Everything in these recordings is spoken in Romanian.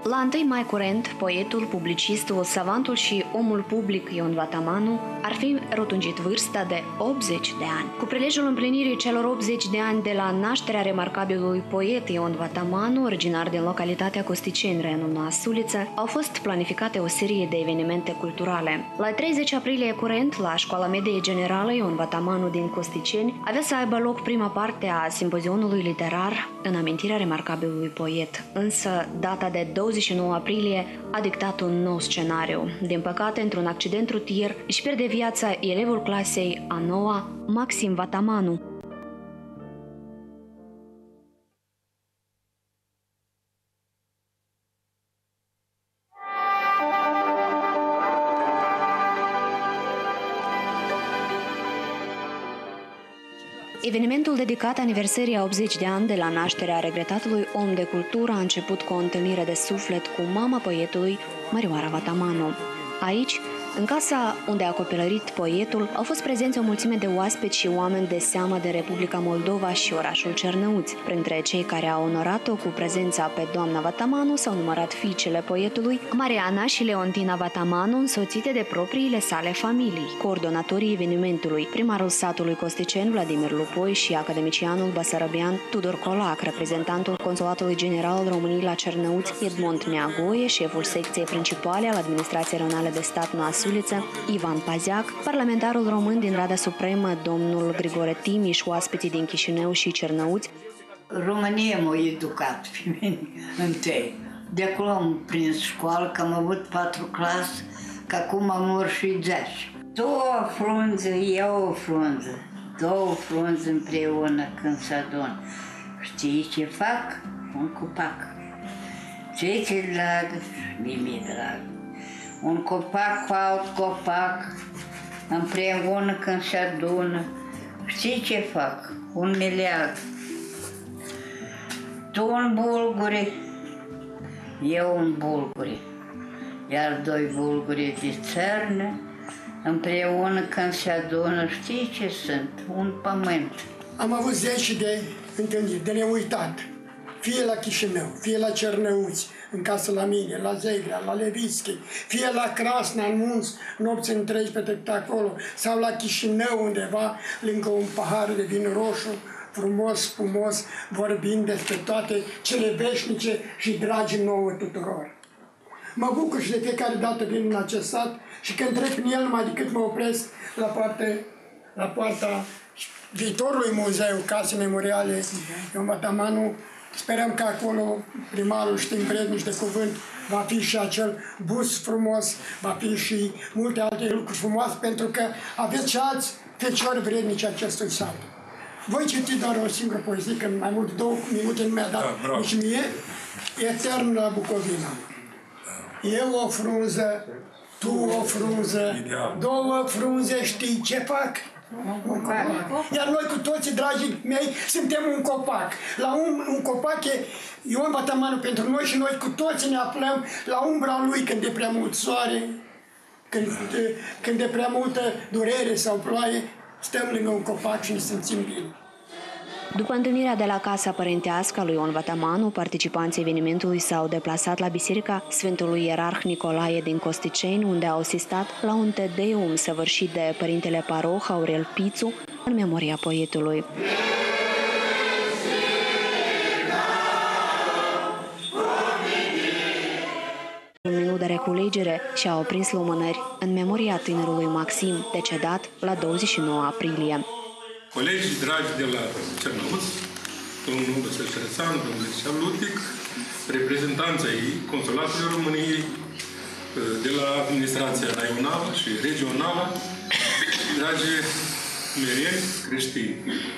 La 1 mai curent, poetul, publicistul, savantul și omul public Ion Vatamanu ar fi rotunjit vârsta de 80 de ani. Cu prilejul împlinirii celor 80 de ani de la nașterea remarcabilului poet Ion Vatamanu, originar din localitatea Costiceni, raionul Noua Suliță, au fost planificate o serie de evenimente culturale. La 30 aprilie curent, la Școala Medie Generală Ion Vatamanu din Costiceni, avea să aibă loc prima parte a simpozionului literar în amintirea remarcabilului poet. Însă, data de 29 aprilie a dictat un nou scenariu. Din păcate, într-un accident rutier, își pierde viața elevul clasei a 9-a, Maxim Vatamanu. Evenimentul dedicat aniversării a 80 de ani de la nașterea regretatului om de cultură a început cu o întâlnire de suflet cu mama poetului, Mărioara Vatamanu. Aici, în casa unde a copilărit poetul, au fost prezenți o mulțime de oaspeți și oameni de seamă de Republica Moldova și orașul Cernăuți. Printre cei care au onorat-o cu prezența pe doamna Vatamanu s-au numărat fiicele poetului, Mariana și Leontina Vatamanu, însoțite de propriile sale familii, coordonatorii evenimentului, primarul satului Costiceni, Vladimir Lupoi, și academicianul basarabian Tudor Colac, reprezentantul Consulatului General al României la Cernăuți, Edmond Neagoie, șeful secției principale al Administrației Regionale de Stat Noua Suliță, Ivan Paziac, parlamentarul român din Rada Supremă, domnul Grigore Timiș, oaspeții din Chișinău și Cernăuți. România m-a educat pe mine întâi. De acolo am prins școală, că am avut 4 clase, că acum am și 10. 2 frunze, eu o frunză. 2 frunze împreună când se adună. Știi ce fac? Un copac. Ce dragă? Nimic dragă. Un copac cu alt copac, împreună când se adună. Știi ce fac? Un miliard. Tu un bulguri, eu un bulguri, iar 2 bulguri de țărnă, împreună când se adună, știi ce sunt? Un pământ. Am avut 10 de întâlniri, de neuitat. Fie la Chișinău, fie la Cernăuți, în casă la mine, la Zegrea, la Levitski, fie la Crasna, în Munț, nopți întregi petrecute acolo, sau la Chișinău undeva, lângă un pahar de vin roșu, frumos, spumos, vorbind despre toate cele veșnice și dragi nouă tuturor. Mă bucur și de fiecare dată vin în acest sat și când trec în el, numai decât mă opresc la poarta viitorului muzeu, Case Memoriale Ion Vatamanu. Sperăm că acolo primarul, știm, vrednici de cuvânt, va fi și acel bus frumos, va fi și multe alte lucruri frumoase, pentru că aveți și alți feciori vrednici acestui sat. Voi citi doar o singură poezie, că mai mult 2 minute nu mi-a dat nici mie, Etern la Bucovina. Eu o frunză, tu o frunză, 2 frunze, știi ce fac? Un copac. Iar noi cu toții, dragii mei, suntem un copac. La un copac e Ion Vatamanu pentru noi și noi cu toții ne aflăm la umbra lui când e prea mult soare, când e prea multă durere sau ploaie, stăm lângă un copac și ne simțim bine. După întâlnirea de la Casa Părintească a lui Ion Vatamanu, participanții evenimentului s-au deplasat la Biserica Sfântului Ierarh Nicolae din Costiceni, unde au asistat la un tedeum săvârșit de părintele paroh Aurel Pițu în memoria poetului. Un minut de reculegere și-a oprins lumânări în memoria tânărului Maxim, decedat la 29 aprilie. Colegi dragi de la Cernăuți, domnul Vasile Cerețan, domnul Licea Lutic, reprezentanții ai Consulatului României, de la administrația raională și regională, dragi merieni creștini.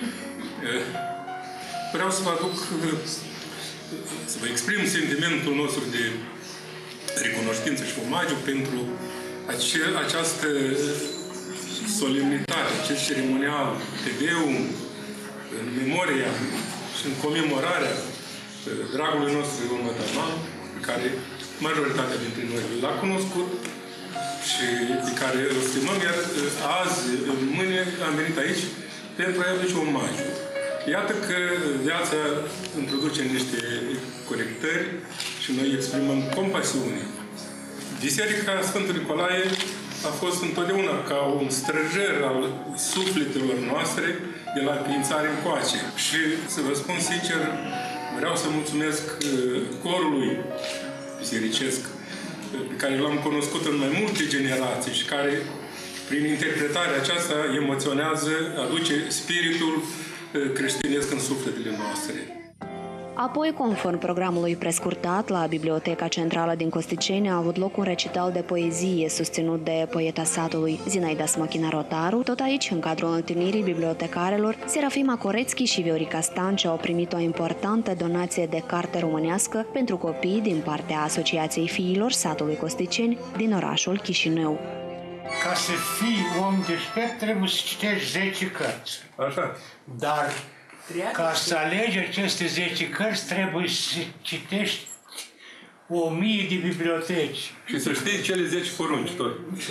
Vreau să vă aduc, să vă exprim sentimentul nostru de recunoștință și omagiu pentru această solemnitate, acest ceremonial, tedeum, în memoria și în comemorarea dragului nostru Ion Vatamanu, pe care majoritatea dintre noi l-a cunoscut și pe care îl stimăm, iar azi, mâine, am venit aici pentru a-i aduce omagiu. Iată că viața introduce niște corectări și noi exprimăm compasiune. Biserica Sfântul Nicolae a fost întotdeauna ca un străjer al sufletelor noastre de la înființare încoace. Și să vă spun sincer, vreau să mulțumesc corului bisericesc pe care l-am cunoscut în mai multe generații și care, prin interpretarea aceasta, emoționează, aduce spiritul creștinesc în sufletele noastre. Apoi, conform programului prescurtat, la Biblioteca Centrală din Costiceni a avut loc un recital de poezie susținut de poeta satului Zinaida Smochina Rotaru. Tot aici, în cadrul întâlnirii bibliotecarelor, Serafima Corețchi și Viorica Stanciu au primit o importantă donație de carte românească pentru copii din partea Asociației Fiilor satului Costiceni din orașul Chișinău. Ca să fii om deștept, trebuie să citești 10 cărți. Așa. Dar ca să alegi aceste 10 cărți, trebuie să citești 1000 de biblioteci. Și să știi cele 10 porunci tot.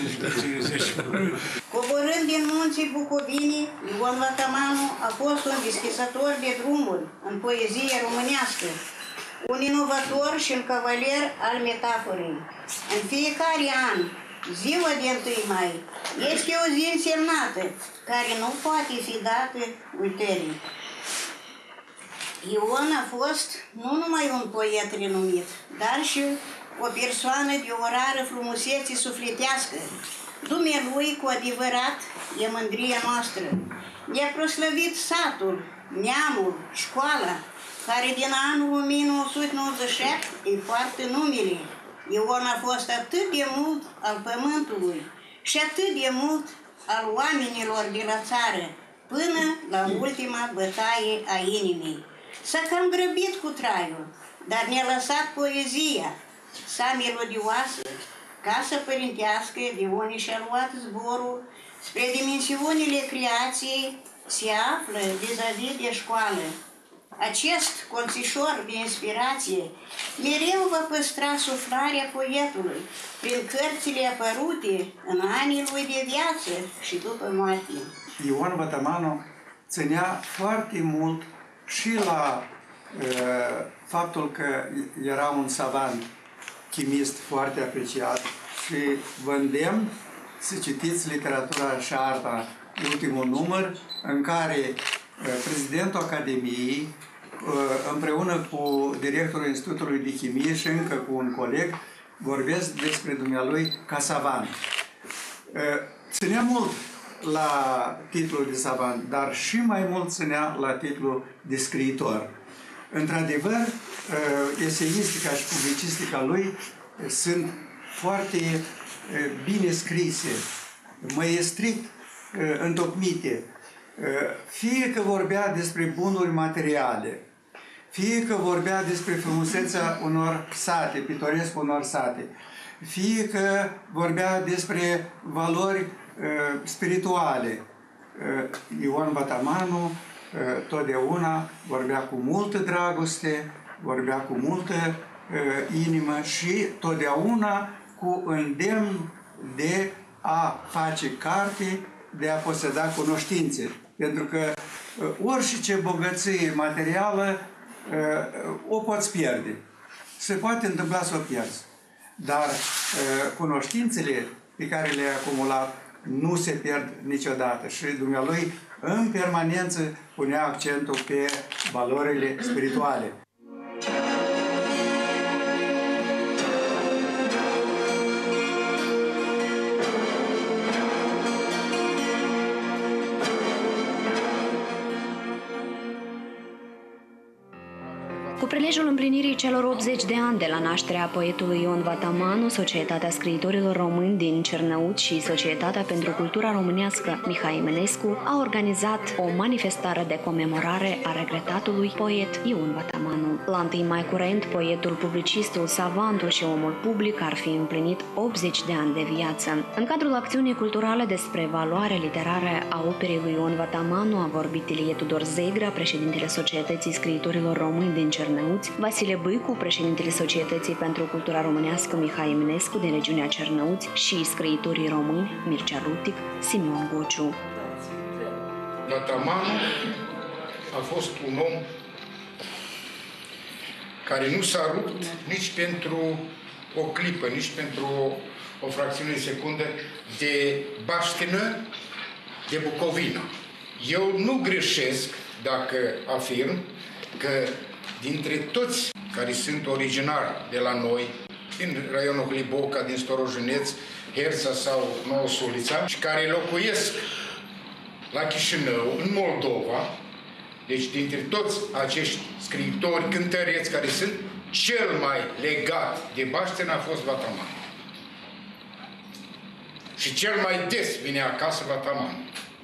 Coborând din munții Bucovinii, Ion Vatamanu a fost un deschizător de drumuri în poezie românească, un inovator și un cavalier al metaforei. În fiecare an, ziua de 1 mai este o zi însemnată, care nu poate fi dată ulterior. Ion a fost nu numai un poet renumit, dar și o persoană de o rară frumusețe sufletească. Dumnealui, cu adevărat, e mândria noastră. Ne-a proslăvit satul, neamul, școala, care din anul 1997 îi poartă numele. Ion a fost atât de mult al pământului și atât de mult al oamenilor de la țară, până la ultima bătaie a inimii. S-a cam grăbit cu traiul, dar ne-a lăsat poezia, sa melodioasă, casă părintească de unde și-a luat zborul spre dimensiunile creației, se află vis-a-vis de școală. Acest colțișor de inspirație mereu va păstra suflarea poetului prin cărțile apărute în anii lui de viață și după moarte. Ion Vatamanu ținea foarte mult și la faptul că era un savant chimist foarte apreciat și vă îndemn să citiți Literatura și Arta, ultimul număr, în care prezidentul Academiei, împreună cu directorul Institutului de Chimie și încă cu un coleg, vorbesc despre dumnealui ca savant. Ținea mult la titlul de savant, dar și mai mult ținea la titlul de scriitor. Într-adevăr, eseistica și publicistica lui sunt foarte bine scrise, măestrit întocmite, fie că vorbea despre bunuri materiale, fie că vorbea despre frumusețea unor sate, pitoresc unor sate, fie că vorbea despre valori spirituale. Ion Vatamanu totdeauna vorbea cu multă dragoste, vorbea cu multă inimă și totdeauna cu îndemn de a face carte, de a poseda cunoștințe. Pentru că orice bogăție materială o poți pierde. Se poate întâmpla să o pierzi. Dar cunoștințele pe care le-ai acumulat nu se pierd niciodată. Și dumnealui în permanență punea accentul pe valorile spirituale. Cu prilejul împlinirii celor 80 de ani de la nașterea poetului Ion Vatamanu, Societatea Scriitorilor Români din Cernăuți și Societatea pentru Cultura Românească Mihai Eminescu a organizat o manifestare de comemorare a regretatului poet Ion Vatamanu. La 1 mai curent, poetul, publicistul, savantul și omul public ar fi împlinit 80 de ani de viață. În cadrul acțiunii culturale despre valoare literară a operei lui Ion Vatamanu a vorbit Ilie Tudor Zegra, președintele Societății Scriitorilor Români din Cernăuți, Vasile Bâicu, președintele Societății pentru Cultura Românească Mihai Eminescu din regiunea Cernăuți și scriitorii români Mircea Rutic, Simeon Gociu. Vatamanu a fost un om care nu s-a rupt nici pentru o clipă, nici pentru o fracțiune de secundă de baștină de Bucovina. Eu nu greșesc dacă afirm că dintre toți care sunt originari de la noi, din raionul Hliboca, din Storojuneț, Herța sau Nouă Sulița, și care locuiesc la Chișinău, în Moldova, deci dintre toți acești scriitori, cântăreți care sunt, cel mai legat de baștină a fost Vataman. Și cel mai des vine acasă Vataman.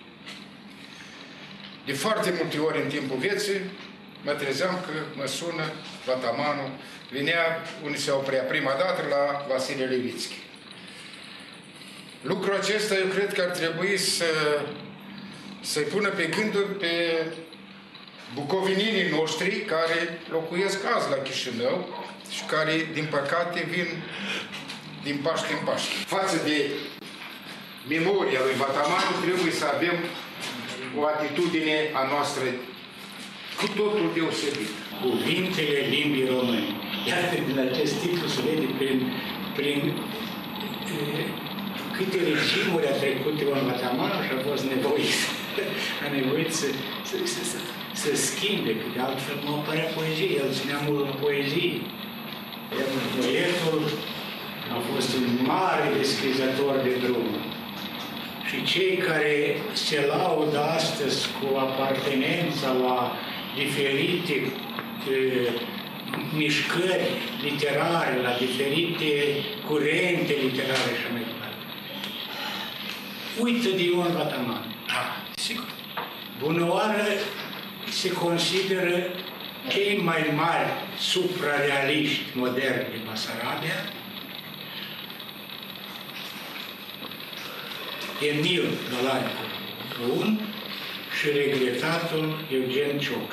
De foarte multe ori în timpul vieții mă trezeam că mă sună Vatamanul, venea unde se oprea prima dată la Vasile Levitski. Lucrul acesta eu cred că ar trebui să-i pună pe gânduri pe bucoveninii noștri care locuiesc azi la Chișinău și care, din păcate, vin din Paște în Paște. Față de memoria lui Vataman trebuie să avem o atitudine a noastră cu totul deosebit. Cuvintele limbii române. Iată, din acest titlu se vede prin câte regimuri a trecut Ion Vataman și a fost nevoit să schimbe, că de altfel nu apărea poezie, el ținea mult în poezie. Poetul a fost un mare descrizător de drum. Și cei care se laudă astăzi cu apartenența la diferite mișcări literare, la diferite curente literare și mai departe, uită de Ion Vataman. Sigur. Bună oară se consideră cei mai mari suprarealiști moderni din Basarabia, Emil Galacu Brun și regretatul Eugen Ciocă.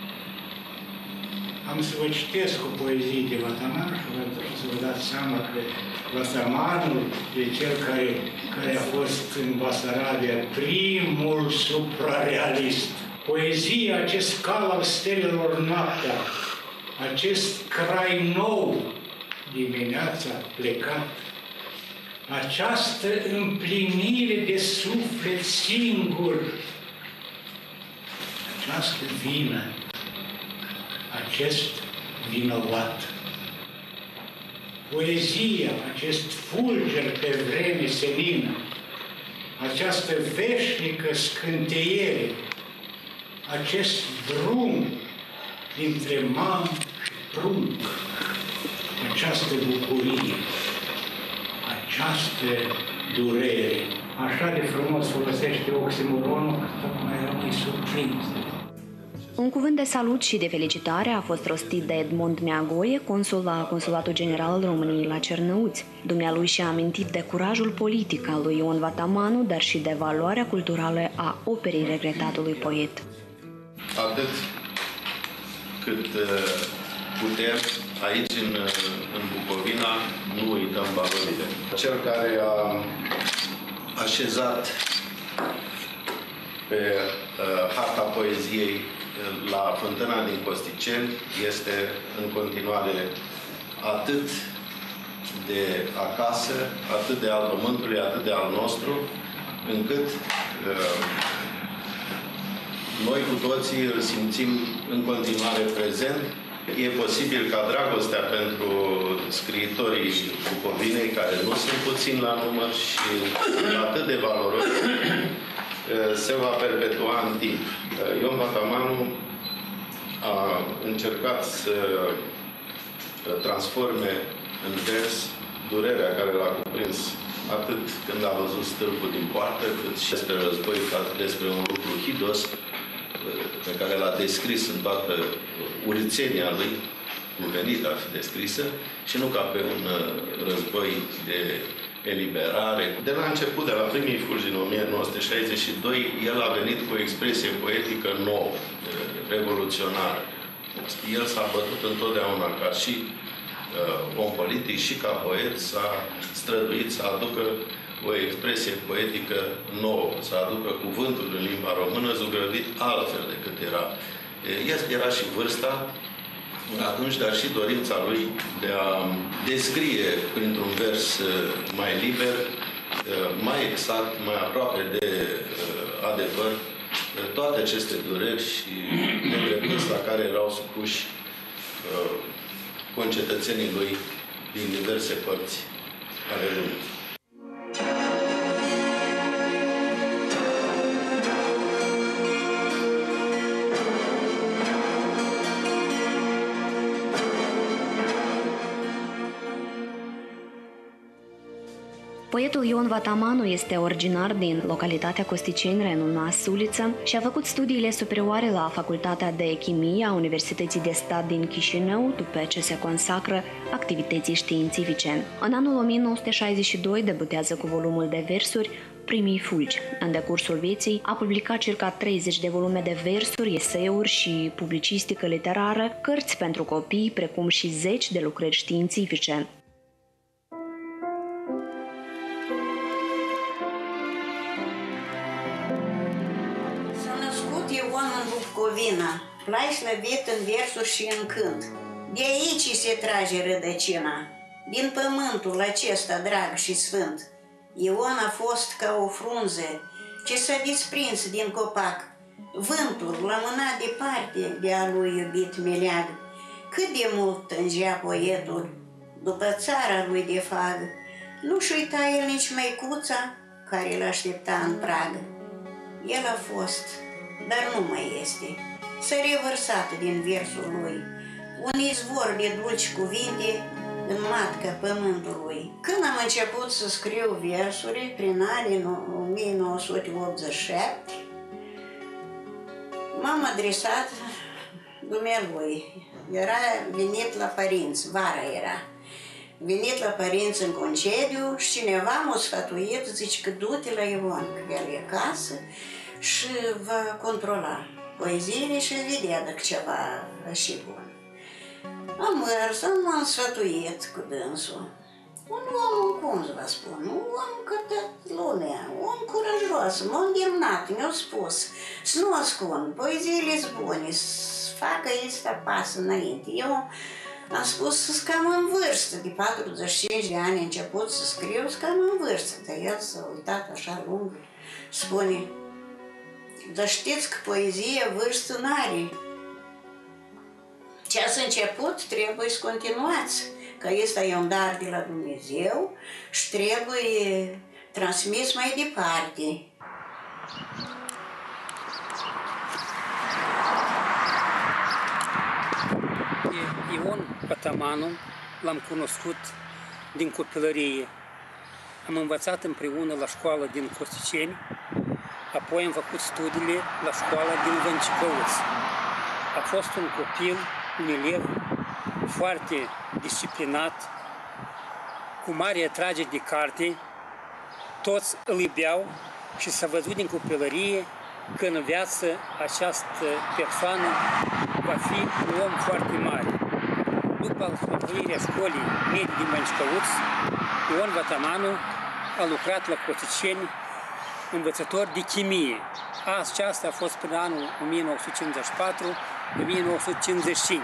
Am să vă citesc o poezie de Vataman și să vă dați seama că Vatamanul e cel care a fost în Basarabia primul suprarealist. Poezia, acest cal al stelelor noaptea, acest crai nou dimineața plecat, această împlinire de suflet singur, această vină, acest vinovat. Poezia, acest fulger pe vreme senină, această veșnică scânteiere, acest drum dintre mam și prunc, această bucurie, această durere. Așa de frumos folosește oximoronul, că tocmai rămâi surprins. Un cuvânt de salut și de felicitare a fost rostit de Edmond Neagoie, consul la Consulatul General al României la Cernăuți. Dumnealui și-a amintit de curajul politic al lui Ion Vatamanu, dar și de valoarea culturală a operii regretatului poet. Atât cât putem, aici în Bucovina, nu uităm valorile. Cel care a așezat pe harta poeziei la Fântâna din Costiceni este în continuare atât de acasă, atât de al pământului, atât de al nostru, încât noi cu toții îl simțim în continuare prezent. E posibil ca dragostea pentru scriitorii Bucovinei, care nu sunt puțin la număr și atât de valoroși, se va perpetua în timp. Ion Vatamanu a încercat să transforme în vers durerea care l-a cuprins atât când a văzut stâlpul din poartă, cât și despre război, ca despre un lucru hidos pe care l-a descris în toată urțenia lui, cuvenit ar fi descrisă, și nu ca pe un război de eliberare. De la început, de la primii fulgi din 1962, el a venit cu o expresie poetică nouă, revoluționară. El s-a bătut întotdeauna ca și om politic și ca poet, s-a străduit să aducă o expresie poetică nouă, să aducă cuvântul în limba română zugrăvit altfel decât era. Era și vârsta, atunci, dar și dorința lui de a descrie printr-un vers mai liber, mai exact, mai aproape de adevăr, toate aceste dureri și nedreptăți la care erau supuși concetățenii lui din diverse părți ale lumii. Poetul Ion Vatamanu este originar din localitatea Costiceni, renumați Suliță, și a făcut studiile superioare la Facultatea de Chimie a Universității de Stat din Chișinău, după ce se consacră activității științifice. În anul 1962 debutează cu volumul de versuri Primii fulgi. În decursul vieții a publicat circa 30 de volume de versuri, eseuri și publicistică literară, cărți pentru copii, precum și 10 de lucrări științifice. Bucovina, l-ai slăvit în versuri și în cânt. De aici se trage rădăcina, din pământul acesta drag și sfânt. Ion a fost ca o frunză ce s-a desprins din copac. Vântul l-a mânat departe de-a lui iubit meleag. Cât de mult tângea poetul după țara lui de fag. Nu-și uita el nici măicuța care l-aștepta în prag. El a fost, dar nu mai este, s-a revărsat din versul lui un izvor de dulci cuvinte în matca pământului. Când am început să scriu versuri, prin anii 1987, m-am adresat dumnealui. Era venit la părinți, vara era. Venit la părinți în concediu și cineva m-a sfătuit, zice că du-te la Ion, că el e acasă, și va controla poeziile și vedea dacă ceva și bun. Am mers, m-am sfătuit cu dânsul. Un om, cum să vă spun, un om ca toată lumea, un om curajos, m-a îndemnat, mi-a spus să nu ascund, poeziile-s bune, să facă ăsta pas înainte. Eu am spus să cam în vârstă, de 45 de ani început să scriu, să cam în vârstă, dar el s-a uitat așa lung, spune: dar știți că poezia vârstă n-are. Ce ați început, trebuie să continuați, că ăsta e un dar de la Dumnezeu și trebuie transmis mai departe. Ion Vatamanu l-am cunoscut din copilărie. Am învățat împreună la școală din Costiceni, apoi am făcut studiile la școala din Vâncicăuți. A fost un copil, un elev foarte disciplinat, cu mare atragere de carte, toți îl iubeau și s-a văzut din copilărie că în viață această persoană va fi un om foarte mare. După absolvirea școlii medii din Vâncicăuți, Ion Vatamanu a lucrat la Costiceni învățător de chimie. Aceasta a fost până anul 1954-1955.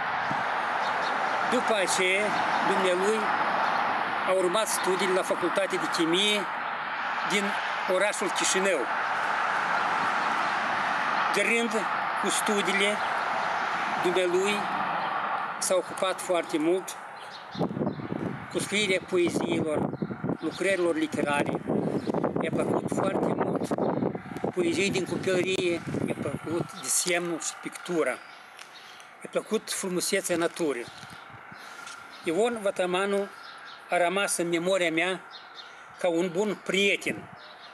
După aceea, dumnealui a urmat studiile la Facultatea de Chimie din orașul Chișinău. De rând cu studiile, dumnealui s-a ocupat foarte mult cu scrierea poeziilor, lucrărilor literare. Mi-a plăcut foarte mult poezii din copilărie, mi-a plăcut desenul și pictura. Mi-a plăcut frumusețea naturii. Ion Vatamanu a rămas în memoria mea ca un bun prieten,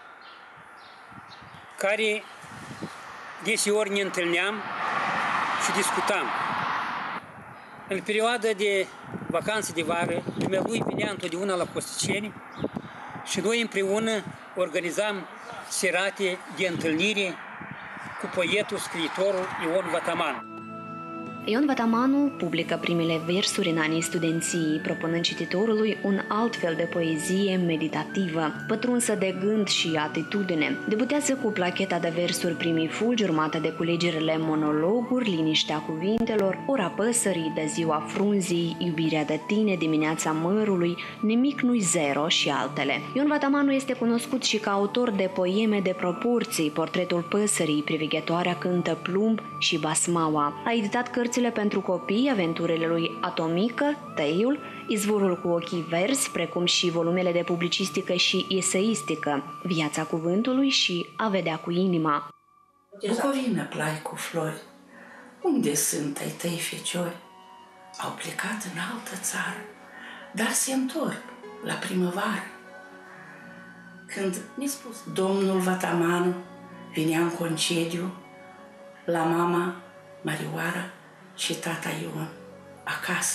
care deseori ne întâlneam și discutam. În perioada de vacanțe de vară, dumnealui venea întotdeauna la Costiceni și noi împreună organizam serate de întâlnire cu poetul, scriitorul Ion Vatamanu. Ion Vatamanu publică primele versuri în anii studenției, propunând cititorului un alt fel de poezie meditativă, pătrunsă de gând și atitudine. Debutează cu placheta de versuri Primii fulgi, urmată de culegerile monologuri, Liniștea cuvintelor, Ora păsării, De ziua frunzii, Iubirea de tine, Dimineața mărului, Nimic nu-i zero și altele. Ion Vatamanu este cunoscut și ca autor de poeme de proporții, Portretul păsării, Priveghetoarea cântă plumb și Basmaua. A editat cărțile pentru copii, aventurile lui Atomică, Teiul, Izvorul cu ochii verzi, precum și volumele de publicistică și eseistică, Viața cuvântului și A vedea cu inima. Bucovină, plai cu flori, unde sunt ai tăi feciori? Au plecat în altă țară, dar se întorc la primăvară. Când mi-a spus domnul Vatamanu vinea în concediu la mama Marioara și tata Ion acasă.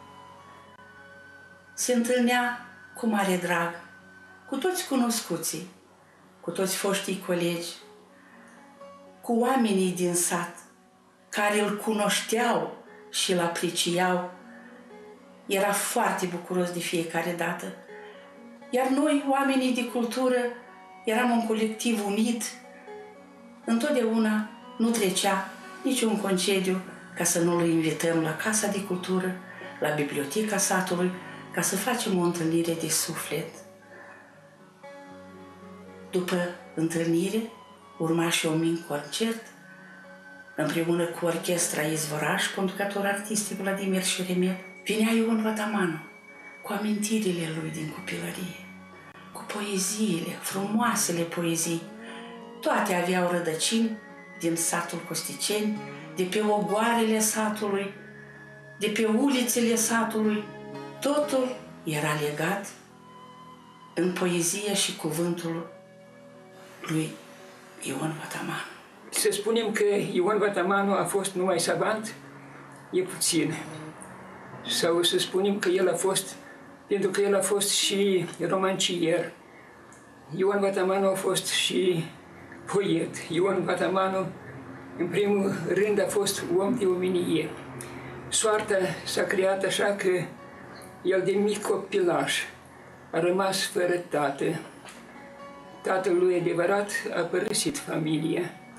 Se întâlnea cu mare drag cu toți cunoscuții, cu toți foștii colegi, cu oamenii din sat care îl cunoșteau și îl apreciau. Era foarte bucuros de fiecare dată. Iar noi, oamenii de cultură, eram un colectiv unit. Întotdeauna nu trecea niciun concediu ca să nu-l invităm la Casa de Cultură, la Biblioteca satului, ca să facem o întâlnire de suflet. După întâlnire, urma și un mic concert, împreună cu orchestra Izvoraș, conducător artistic Vladimir Șeremet. Vinea Ion Vatamanu cu amintirile lui din copilărie, cu poeziile, frumoasele poezii. Toate aveau rădăcini din satul Costiceni, de pe ogoarele satului, de pe ulițele satului. Totul era legat în poezia și cuvântul lui Ion Vatamanu. Să spunem că Ion Vatamanu a fost numai savant, e puțin. Sau să spunem că el a fost, pentru că el a fost și romancier. Ion Vatamanu a fost și poet. Ion Vatamanu, în primul rând, a fost om de omenie. Soarta s-a creat așa că el de mic copilaș a rămas fără tată. Tatăl lui adevărat a părăsit familia.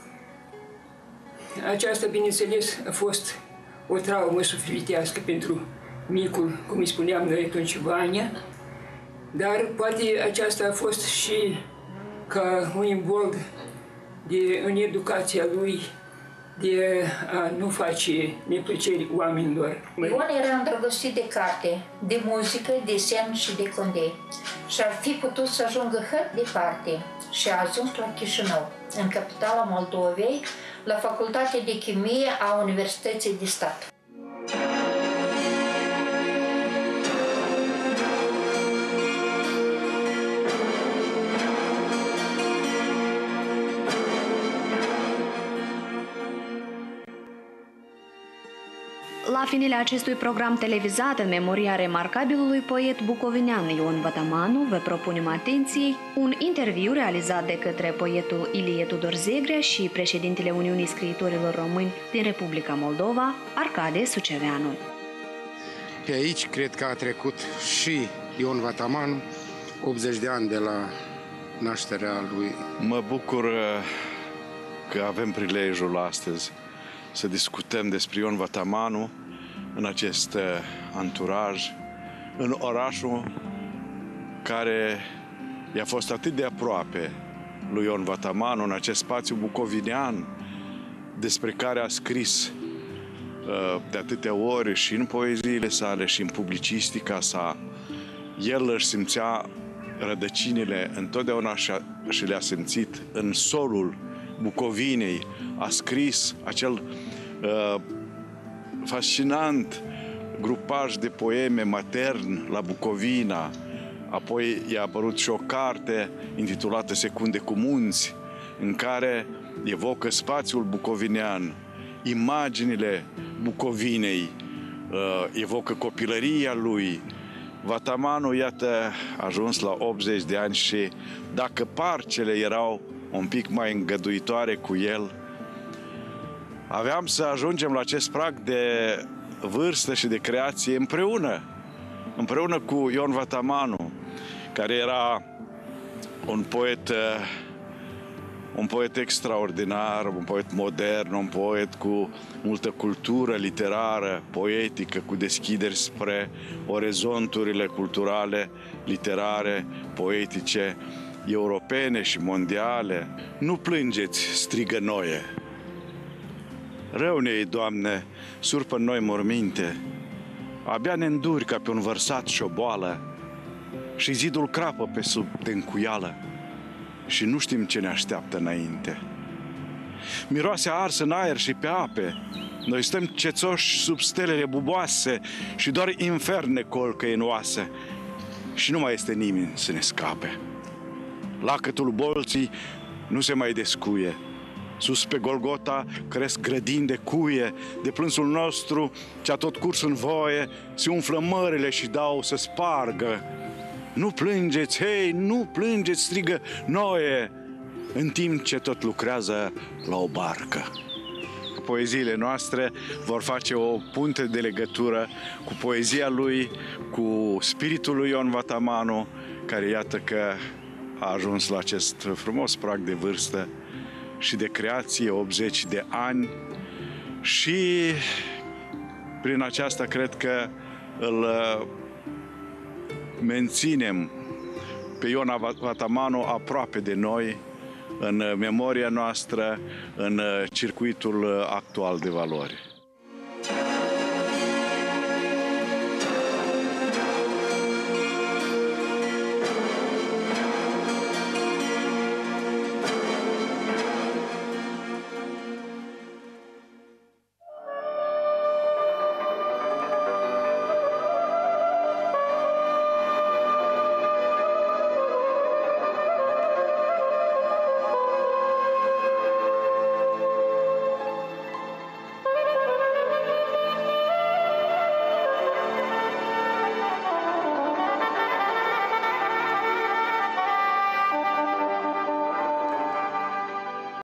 Aceasta, bineînțeles, a fost o traumă sufletească pentru micul, cum îi spuneam noi atunci, Vania, dar poate aceasta a fost și ca un imbold în educația lui de a nu face neplăceri oamenilor. Ion era îndrăgostit de carte, de muzică, desen și de Condé și ar fi putut să ajungă hăt departe și a ajuns la Chișinău, în capitala Moldovei, la Facultatea de Chimie a Universității de Stat. La finele acestui program televizat, în memoria remarcabilului poet bucovinean Ion Vatamanu, vă propunem atenției un interviu realizat de către poetul Ilie Tudor Zegrea și președintele Uniunii Scriitorilor Români din Republica Moldova, Arcade Suceveanu. Pe aici cred că a trecut și Ion Vatamanu, 80 de ani de la nașterea lui. Mă bucur că avem prilejul astăzi să discutăm despre Ion Vatamanu în acest anturaj, în orașul care i-a fost atât de aproape lui Ion Vatamanu, în acest spațiu bucovinean despre care a scris de atâtea ori și în poeziile sale și în publicistica sa. El își simțea rădăcinile întotdeauna și le-a simțit în solul Bucovinei. A scris acel fascinant grupaj de poeme matern la Bucovina. Apoi i-a apărut și o carte intitulată Secunde cu munți, în care evocă spațiul bucovinean, imaginile Bucovinei, evocă copilăria lui. Vatamanu, iată, a ajuns la 80 de ani și dacă parcele erau un pic mai îngăduitoare cu el, Aveam să ajungem la acest prag de vârstă și de creație împreună cu Ion Vatamanu, care era un poet extraordinar, un poet modern, un poet cu multă cultură literară, poetică, cu deschideri spre orizonturile culturale, literare, poetice, europene și mondiale. Nu plângeți, strigă Noe. Rău ne-i, Doamne, surpă în noi morminte, abia ne înduri ca pe un vărsat și o boală, și zidul crapă pe sub tencuială, și nu știm ce ne așteaptă înainte. Miroase ars în aer și pe ape, noi stăm cețoși sub stelele buboase și doar infern ne colcă în oase și nu mai este nimeni să ne scape. Lacătul bolții nu se mai descuie, sus pe Golgota cresc grădini de cuie, de plânsul nostru ce-a tot curs în voie se umflă mările și dau să spargă. Nu plângeți, hei, nu plângeți, strigă Noe, în timp ce tot lucrează la o barcă. Poeziile noastre vor face o punte de legătură cu poezia lui, cu spiritul lui Ion Vatamanu, care iată că a ajuns la acest frumos prag de vârstă și de creație, 80 de ani, și prin aceasta cred că îl menținem pe Ion Vatamanu aproape de noi, în memoria noastră, în circuitul actual de valori.